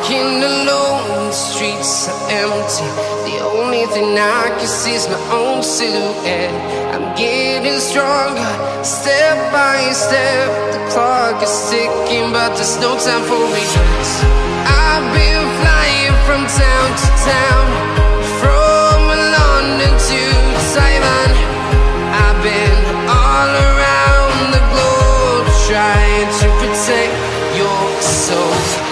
walking alone, the streets are empty. The only thing I can see is my own silhouette. I'm getting stronger, step by step. The clock is ticking, but there's no time for me. I've been flying from town to town, from London to Taiwan. I've been all around the globe, trying to protect your soul.